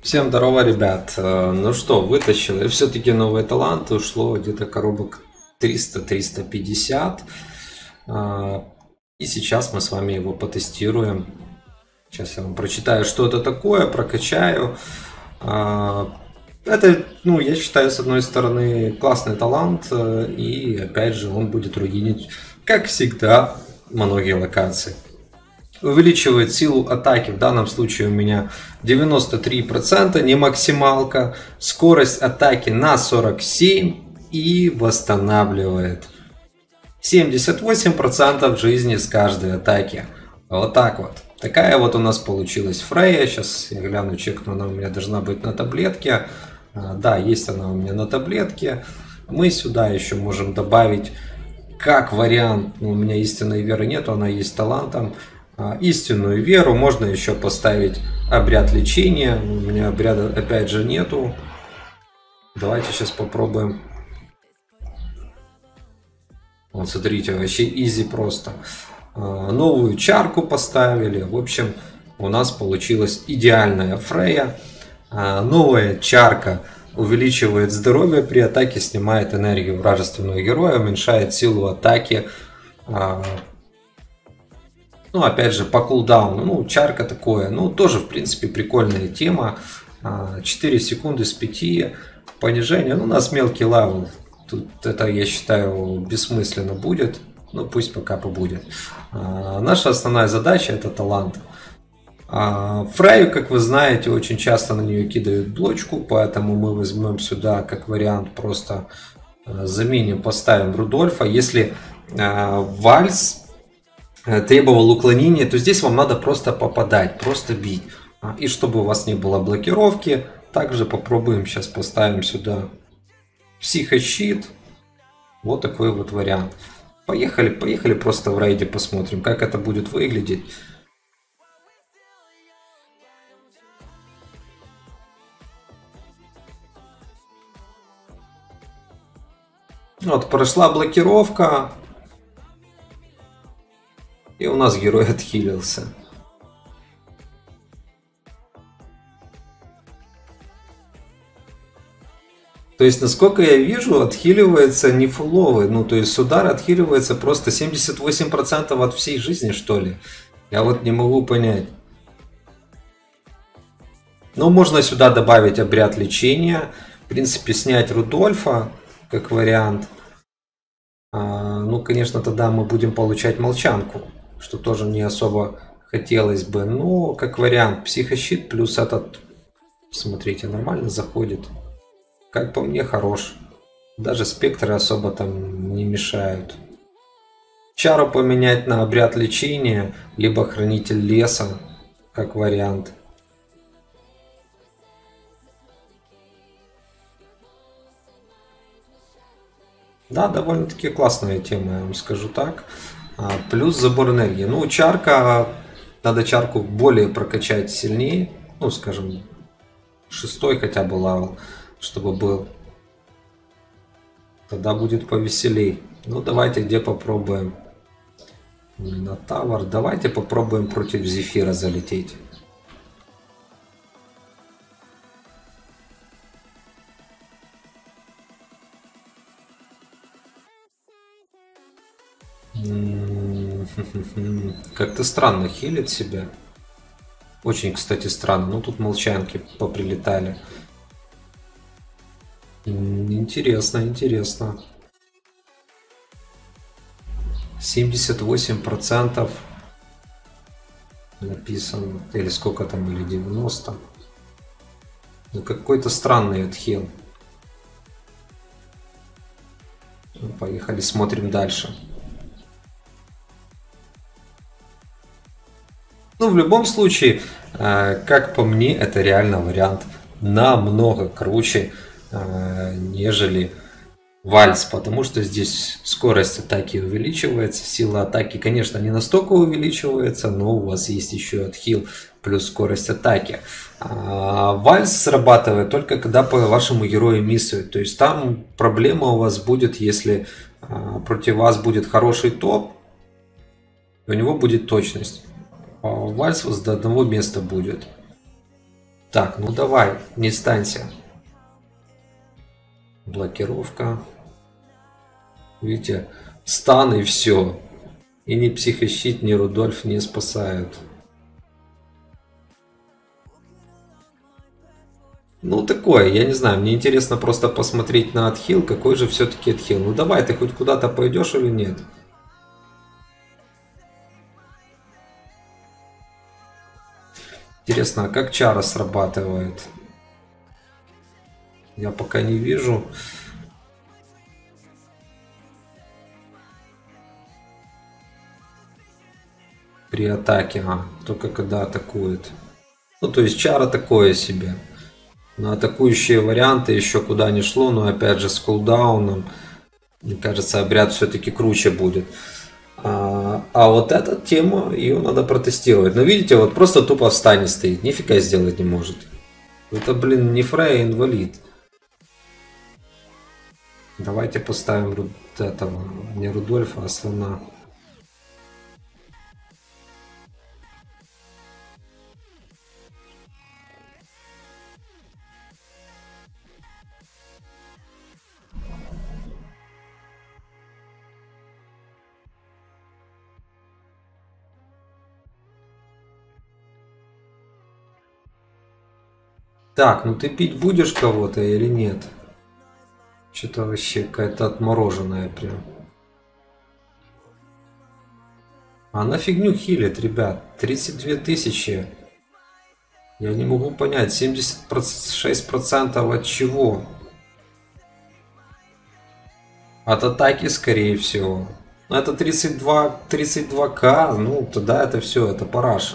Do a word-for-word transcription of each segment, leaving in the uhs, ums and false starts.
Всем здорово, ребят. Э, Ну что, вытащил я все-таки новый талант. Ушло где-то коробок триста триста пятьдесят. А, И сейчас мы с вами его потестируем. Сейчас я вам прочитаю, что это такое, прокачаю. А, Это, ну, я считаю, с одной стороны, классный талант. э, И, опять же, он будет руинить, как всегда, многие локации. Увеличивает силу атаки, в данном случае у меня девяносто три процента, не максималка, скорость атаки на сорок семь и восстанавливает семьдесят восемь процентов жизни с каждой атаки. Вот так вот. Такая вот у нас получилась Фрейя. Сейчас я гляну, чекну, она у меня должна быть на таблетке. А, Да, есть она у меня на таблетке. Мы сюда еще можем добавить как вариант, ну, у меня истинной веры нету, она есть талантом. А, Истинную веру можно еще поставить обряд лечения. У меня обряда опять же нету. Давайте сейчас попробуем. Вот смотрите, вообще изи просто. А, Новую чарку поставили. В общем, у нас получилась идеальная Фрейя. А, Новая чарка увеличивает здоровье при атаке, снимает энергию вражественного героя, уменьшает силу атаки. А, Ну, опять же, по кулдауну. Ну, чарка такое. Ну, тоже, в принципе, прикольная тема. А, четыре секунды с пяти. Понижение. Ну, у нас мелкий левел. Тут это, я считаю, бессмысленно будет. Ну, пусть пока побудет. А, Наша основная задача — это талант. А, Фрейю, как вы знаете, очень часто на нее кидают блочку. Поэтому мы возьмем сюда, как вариант, просто а, заменим, поставим Рудольфа. Если а, Вальс требовал уклонения, то здесь вам надо просто попадать, просто бить. А, И чтобы у вас не было блокировки, также попробуем сейчас поставим сюда психощит. Вот такой вот вариант. Поехали, поехали просто в рейде посмотрим, как это будет выглядеть. Вот, прошла блокировка. И у нас герой отхилился. То есть, насколько я вижу, отхиливается не фуловый. Ну, то есть, с удара отхиливается просто семьдесят восемь процентов от всей жизни, что ли. Я вот не могу понять. Но можно сюда добавить обряд лечения. В принципе, снять Рудольфа, как вариант. А, ну, конечно, тогда мы будем получать молчанку, что тоже не особо хотелось бы. Но, как вариант, психощит плюс этот, смотрите, нормально заходит. Как по мне, хорош. Даже спектры особо там не мешают. Чару поменять на обряд лечения, либо хранитель леса, как вариант. Да, довольно-таки классная тема, я вам скажу так. А, Плюс забор энергии. Ну, чарка, надо чарку более прокачать сильнее. Ну, скажем, шестой хотя бы левел, чтобы был. Тогда будет повеселей. Ну, давайте где попробуем. На Тавр. Давайте попробуем против Зефира залететь. М, Как-то странно хилит себя. Очень, кстати, странно. Ну, тут молчанки поприлетали. М, Интересно, интересно. семьдесят восемь процентов написано. Или сколько там, или девяносто. Ну, какой-то странный отхил. Ну, поехали, смотрим дальше. Ну, в любом случае, э, как по мне, это реально вариант намного круче, э, нежели Вальс, потому что здесь скорость атаки увеличивается, сила атаки, конечно, не настолько увеличивается, но у вас есть еще отхил плюс скорость атаки. А Вальс срабатывает только когда по вашему герою миссует, то есть там проблема у вас будет, если а, против вас будет хороший топ, у него будет точность. А Вальс у вас до одного места будет. Так, ну давай, не станься. Блокировка. Видите, стан и все. И ни психощит, ни Рудольф не спасают. Ну такое, я не знаю, мне интересно просто посмотреть на отхил, какой же все-таки отхил. Ну давай, ты хоть куда-то пойдешь или нет? Интересно, а как чара срабатывает? Я пока не вижу. При атаке, а, только когда атакует. Ну то есть чара такое себе. На атакующие варианты еще куда ни шло, но опять же с кулдауном, мне кажется, обряд все-таки круче будет. А, а вот эта тема, ее надо протестировать. Но видите, вот просто тупо в стане стоит, нифига сделать не может. Это, блин, не Фрея, инвалид. Давайте поставим вот этого, не Рудольфа, а слона. Так, ну ты пить будешь кого-то или нет? Что-то вообще какая-то отмороженная прям. А на фигню хилит, ребят. тридцать две тысячи. Я не могу понять, семьдесят шесть процентов от чего? От атаки, скорее всего. Но это тридцать два, тридцать два ка, ну тогда это все, это параша.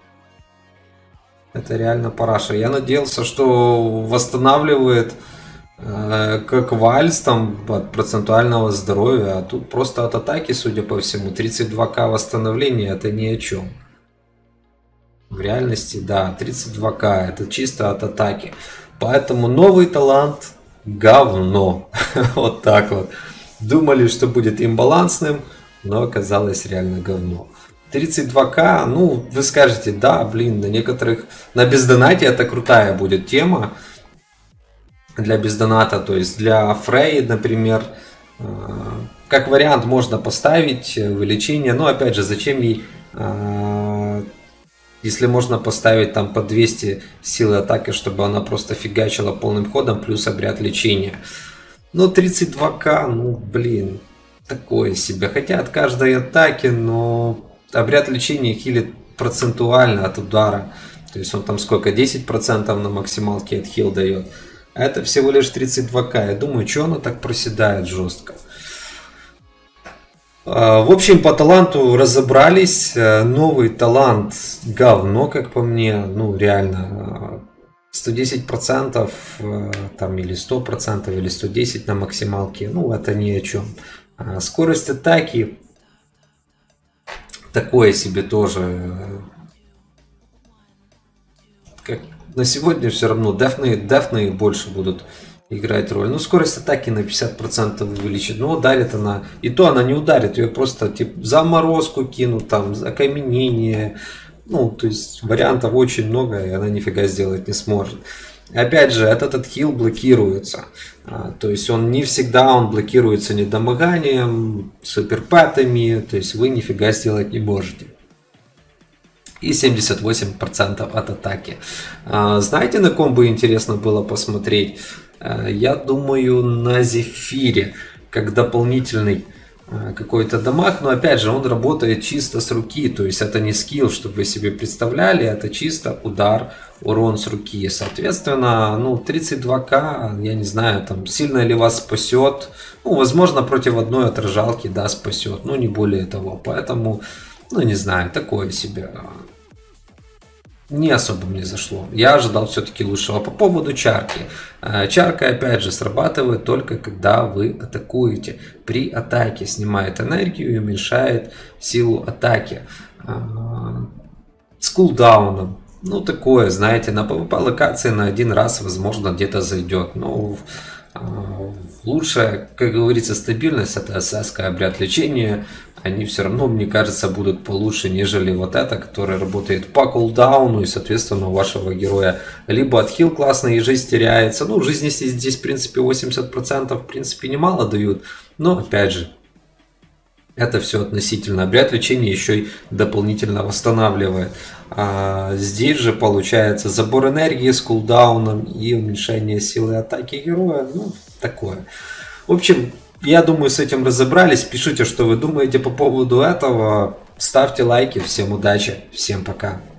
Это реально параша. Я надеялся, что восстанавливает э, как вальс там от процентуального здоровья, а тут просто от атаки, судя по всему, тридцать два ка восстановления, это ни о чем. В реальности, да, тридцать два ка, это чисто от атаки. Поэтому новый талант говно. Вот так вот. Думали, что будет имбалансным, но оказалось реально говно. тридцать два ка, ну, вы скажете, да, блин, на некоторых, на бездонате это крутая будет тема. Для бездоната, то есть для Фрей, например, как вариант можно поставить вылечение, но опять же, зачем ей, если можно поставить там по двести силы атаки, чтобы она просто фигачила полным ходом, плюс обряд лечения. Но тридцать два ка, ну, блин, такое себе, хотя от каждой атаки, но... Обряд лечения хилит процентуально от удара. То есть он там сколько? десять процентов на максималке от хил дает. А это всего лишь тридцать два ка. Я думаю, что она так проседает жестко. В общем, по таланту разобрались. Новый талант говно, как по мне. Ну, реально. сто десять процентов там, или сто процентов, или сто десять на максималке. Ну, это ни о чем. Скорость атаки. Такое себе тоже. Как на сегодня все равно дефные, дефные больше будут играть роль. Ну, скорость атаки на пятьдесят процентов увеличит. Но ударит она. И то она не ударит. Ее просто типа заморозку кинут, там, окаменение. Ну, то есть вариантов очень много, и она нифига сделать не сможет. Опять же, этот отхил блокируется. А, то есть он не всегда он блокируется недомоганием, суперпатами. То есть вы нифига сделать не можете. И семьдесят восемь процентов от атаки. А, знаете, на ком бы интересно было посмотреть? А, я думаю, на Зефире. Как дополнительный какой-то дамаг, но опять же он работает чисто с руки, то есть это не скилл, чтобы вы себе представляли, это чисто удар, урон с руки. Соответственно, ну тридцать два ка, я не знаю, там сильно ли вас спасет, ну возможно против одной отражалки, да, спасет, но не более того, поэтому, ну не знаю, такое себе. Не особо мне зашло. Я ожидал все-таки лучшего. По поводу чарки. Чарка, опять же, срабатывает только когда вы атакуете. При атаке снимает энергию и уменьшает силу атаки. С кулдауном. Ну, такое, знаете, на пэ вэ пэ локации на один раз, возможно, где-то зайдет. Но лучшая, как говорится, стабильность — это эс эс-ка, обряд лечения. они все равно, мне кажется, будут получше, нежели вот это, которое работает по кулдауну, и, соответственно, у вашего героя либо отхил классный и жизнь теряется. Ну, жизни здесь, в принципе, восемьдесят процентов, в принципе, немало дают, но, опять же, это все относительно. Обряд лечения еще и дополнительно восстанавливает. А здесь же получается забор энергии с кулдауном и уменьшение силы атаки героя. Ну, такое. В общем, я думаю, с этим разобрались. Пишите, что вы думаете по поводу этого. Ставьте лайки. Всем удачи. Всем пока.